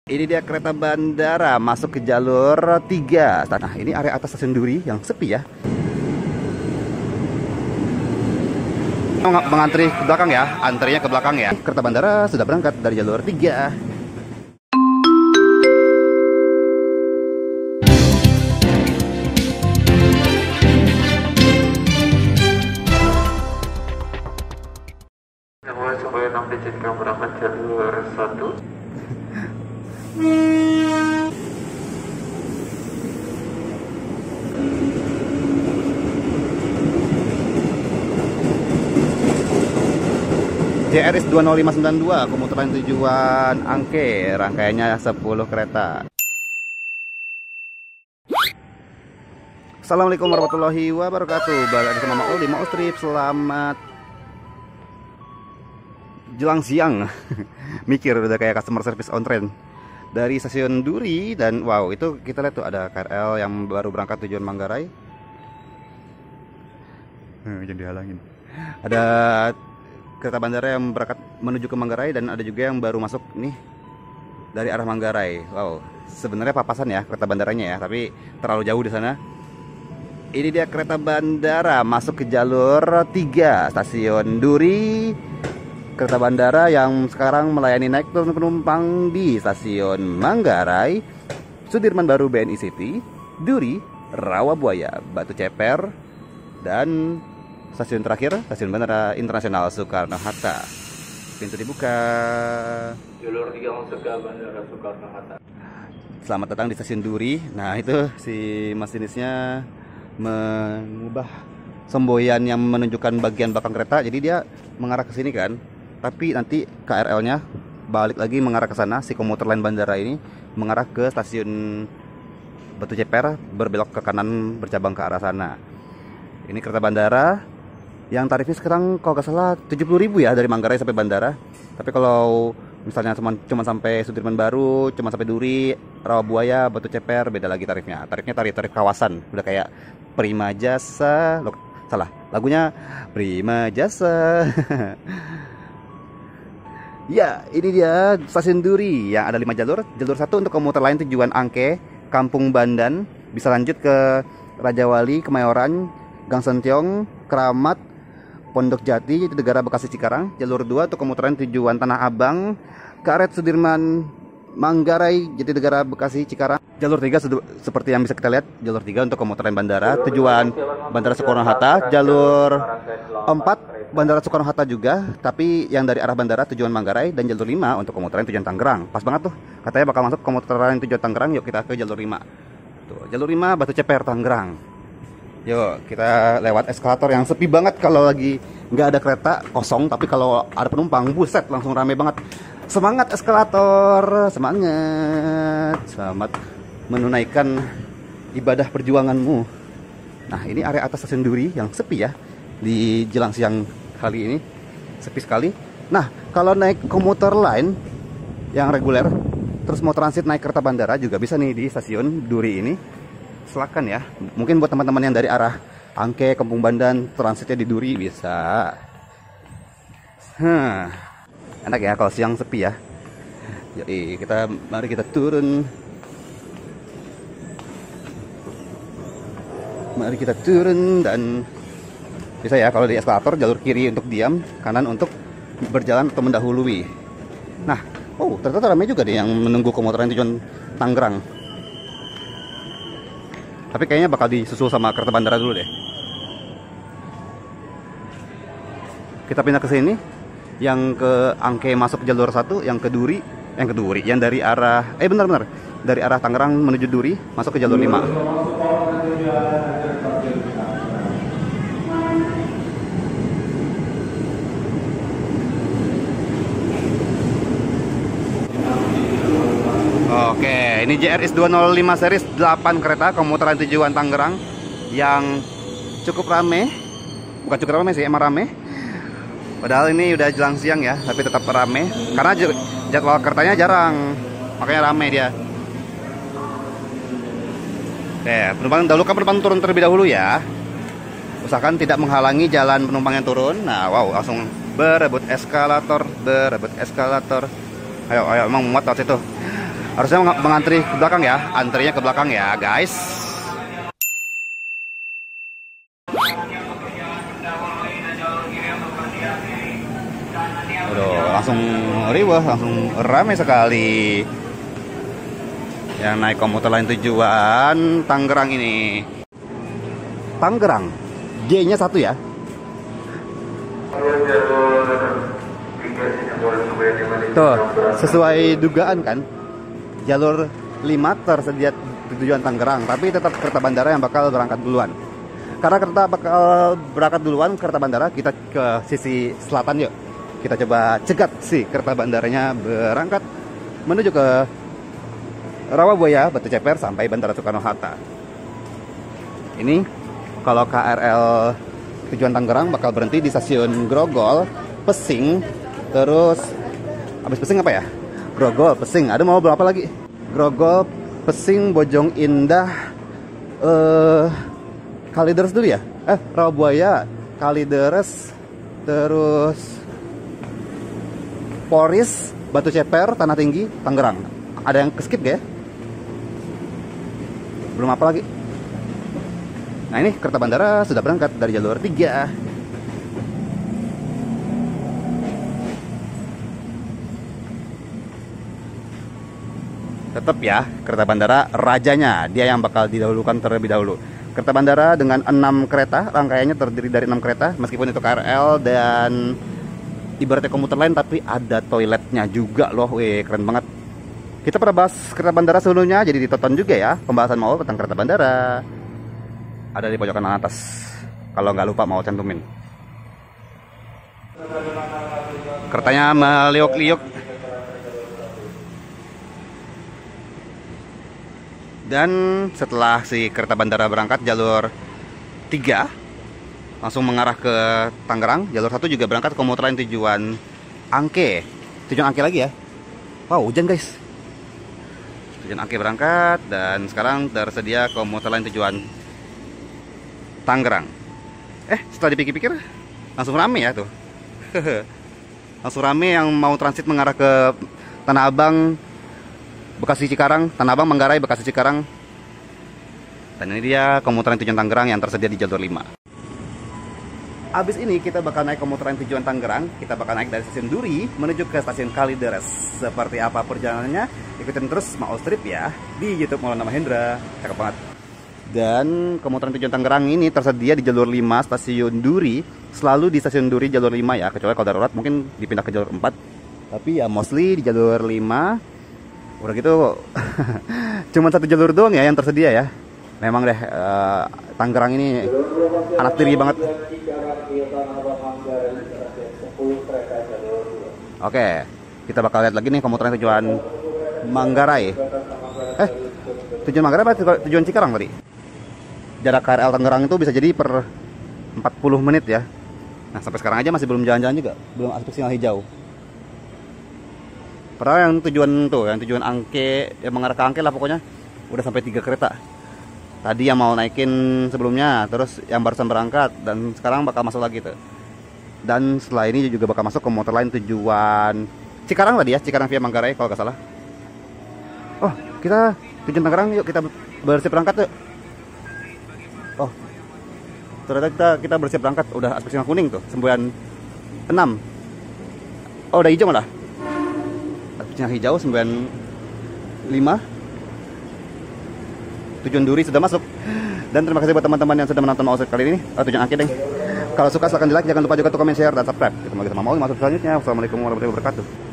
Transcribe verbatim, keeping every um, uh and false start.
Ini dia kereta bandara masuk ke jalur tiga. Nah, ini area atas stasiun Duri yang sepi ya. Mengantri ke belakang ya, antrinya ke belakang ya. Kereta bandara sudah berangkat dari jalur tiga. Sebelum enam diizinkan berangkat jalur satu. J R S dua nol lima sembilan dua komuter lain tujuan Angke, rangkaiannya sepuluh kereta. Assalamualaikum warahmatullahi wabarakatuh. Balik lagi sama Maul di Maul Trip. Selamat jelang siang. Mikir udah kayak customer service on train dari stasiun Duri. Dan wow, itu kita lihat tuh ada K R L yang baru berangkat tujuan Manggarai. Hmm, jadi dihalangin. Ada kereta bandara yang berangkat menuju ke Manggarai dan ada juga yang baru masuk nih dari arah Manggarai. Wow, sebenarnya papasan ya kereta bandaranya ya, tapi terlalu jauh di sana. Ini dia kereta bandara masuk ke jalur tiga stasiun Duri. Kereta bandara yang sekarang melayani naik turun penumpang di stasiun Manggarai, Sudirman Baru B N I City, Duri, Rawabuaya, Batu Ceper, dan stasiun terakhir, stasiun Bandara Internasional Soekarno-Hatta. Pintu dibuka. Jalur tiga masuk ke Bandara Soekarno-Hatta. Selamat datang di stasiun Duri. Nah, itu si masinisnya mengubah semboyan yang menunjukkan bagian belakang kereta. Jadi dia mengarah ke sini kan. Tapi nanti K R L-nya balik lagi mengarah ke sana. Si komuter lain bandara ini mengarah ke stasiun Batu Ceper, berbelok ke kanan bercabang ke arah sana. Ini kereta bandara yang tarifnya sekarang kalau nggak salah tujuh puluh ribu ya dari Manggarai sampai bandara. Tapi kalau misalnya cuma cuma sampai Sudirman Baru, cuma sampai Duri, Rawabuaya, Batu Ceper, beda lagi tarifnya. Tarifnya tarif-tarif kawasan, udah kayak Prima Jasa. Loh, salah, lagunya Prima Jasa. Ya, ini dia stasiun Duri yang ada lima jalur. Jalur satu untuk komuter lain tujuan Angke, Kampung Bandan, bisa lanjut ke Rajawali, Kemayoran, Gang Sentiong, Keramat, Pondok Jati, Jatinegara, Bekasi, Cikarang. Jalur dua untuk komuter lain tujuan Tanah Abang, Karet, Sudirman, Manggarai, Jatinegara, Bekasi, Cikarang. Jalur tiga seperti yang bisa kita lihat, jalur tiga untuk komuter lain bandara tujuan Bandara Soekarno-Hatta. Jalur empat Bandara Soekarno-Hatta juga, tapi yang dari arah bandara tujuan Manggarai. Dan jalur lima untuk komuter lain tujuan Tangerang. Pas banget tuh, katanya bakal masuk komuter lain tujuan Tangerang. Yuk kita ke jalur lima. Tuh, jalur lima Batu Ceper, Tangerang. Yuk kita lewat eskalator yang sepi banget kalau lagi nggak ada kereta, kosong. Tapi kalau ada penumpang, buset, langsung rame banget. Semangat eskalator, semangat, selamat menunaikan ibadah perjuanganmu. Nah, ini area atas stasiun Duri yang sepi ya di jelang siang kali ini, sepi sekali. Nah, kalau naik komuter lain yang reguler, terus mau transit naik kereta bandara juga bisa nih di stasiun Duri ini. Silakan ya. Mungkin buat teman-teman yang dari arah Angke, Kampung Bandan, transitnya di Duri bisa. Hmm, enak ya kalau siang sepi ya. Jadi kita mari kita turun. Mari kita turun dan bisa ya kalau di eskalator jalur kiri untuk diam, kanan untuk berjalan atau mendahului. Nah, oh ternyata ramai juga deh yang menunggu komuter lain tujuan Tangerang. Tapi kayaknya bakal disusul sama kereta bandara dulu deh. Kita pindah ke sini. Yang ke Angke masuk jalur satu, yang ke Duri, yang ke Duri, yang dari arah eh benar-benar dari arah Tangerang menuju Duri masuk ke jalur lima. Oke, ini J R S dua nol lima series delapan kereta komuter lain tujuan Tangerang yang cukup rame. Bukan cukup rame sih, emang rame. Padahal ini udah jelang siang ya, tapi tetap rame karena jadwal keretanya jarang, makanya rame dia. Oke, penumpang dahulu kan penumpang turun terlebih dahulu ya. Usahakan tidak menghalangi jalan penumpang yang turun. Nah, wow, langsung berebut eskalator, berebut eskalator. Ayo, ayo, emang muat waktu itu. Harusnya meng- mengantri ke belakang ya, antrinya ke belakang ya guys. Aduh, langsung riwah, langsung ramai sekali yang naik komuter lain tujuan Tangerang ini. Tangerang, G-nya satu ya. Tuh, sesuai dugaan kan, jalur lima tersedia tujuan Tangerang, tapi tetap kereta bandara yang bakal berangkat duluan. Karena kereta bakal berangkat duluan, kereta bandara, kita ke sisi selatan yuk. Kita coba cegat sih kereta bandaranya berangkat menuju ke Rawabuaya, Batu Ceper sampai Bandara Soekarno-Hatta. Ini kalau K R L tujuan Tangerang bakal berhenti di stasiun Grogol, Pesing, terus habis Pesing apa ya? Grogol, Pesing. Ada mau berapa lagi? Grogol, Pesing, Bojong Indah, eh Kalideres dulu ya? Eh, Rawabuaya, Kalideres, terus Poris, Batu Ceper, Tanah Tinggi, Tangerang. Ada yang keskip gak ya? Belum apa lagi? Nah ini kereta bandara sudah berangkat dari jalur tiga. Tetap ya, kereta bandara rajanya, dia yang bakal didahulukan terlebih dahulu. Kereta bandara dengan enam kereta, rangkaiannya terdiri dari enam kereta, meskipun itu K R L dan ibaratnya komuter lain, tapi ada toiletnya juga loh. Wih, keren banget. Kita pernah bahas kereta bandara sebelumnya, jadi ditonton juga ya pembahasan mau tentang kereta bandara. Ada di pojokan atas. Kalau nggak lupa mau cantumin. Keretanya meliuk-liuk. Dan setelah si kereta bandara berangkat jalur tiga langsung mengarah ke Tangerang, jalur satu juga berangkat komuter lain tujuan Angke. Tujuan Angke lagi ya. Wow, hujan guys. Tujuan Angke berangkat dan sekarang tersedia komuter lain tujuan Tangerang. Eh, setelah dipikir-pikir langsung rame ya tuh. Langsung rame yang mau transit mengarah ke Tanah Abang, Bekasi Cikarang, Tanah Abang, Manggarai, Bekasi Cikarang. Dan ini dia komuter lain tujuan Tangerang yang tersedia di jalur lima. Abis ini kita bakal naik komuter lain tujuan Tangerang. Kita bakal naik dari stasiun Duri menuju ke stasiun Kalideres. Seperti apa perjalanannya? Ikutin terus Maul Strip ya di YouTube Maulana Mahendra. Cakep banget. Dan komuter lain tujuan Tangerang ini tersedia di jalur lima stasiun Duri. Selalu di stasiun Duri jalur lima ya. Kecuali kalau darurat mungkin dipindah ke jalur empat. Tapi ya mostly di jalur lima. Udah gitu cuma satu jalur doang ya yang tersedia ya. Memang deh uh, Tangerang ini anak tiri banget. Oke, kita bakal lihat lagi nih komuter lain tujuan Manggarai. Eh, tujuan Manggarai apa tujuan Cikarang tadi? Jarak K R L Tangerang itu bisa jadi per empat puluh menit ya. Nah, sampai sekarang aja masih belum jalan-jalan juga, belum aspek sinyal hijau. Padahal yang tujuan tuh, yang tujuan Angke, yang mengarah ke Angke lah pokoknya, udah sampai tiga kereta. Tadi yang mau naikin sebelumnya, terus yang barusan berangkat, dan sekarang bakal masuk lagi tuh. Dan setelah ini juga bakal masuk ke motor lain tujuan Cikarang tadi ya, Cikarang via Manggarai kalau nggak salah. Oh, kita tujuan Tangerang, yuk kita bersiap berangkat yuk. Oh, ternyata kita kita bersiap berangkat, udah aspek sinyal kuning tuh, sembilan enam. Oh, udah hijau malah. Aspek sinyal hijau sembilan lima. Tujuan Duri sudah masuk. Dan terima kasih buat teman-teman yang sudah menonton Maul Strip kali ini. Oh, tujuan Angke deh. Kalau suka silahkan di like, jangan lupa juga untuk komen, share, dan subscribe. Ketemu lagi sama Maul di masuk selanjutnya. Wassalamualaikum warahmatullahi wabarakatuh.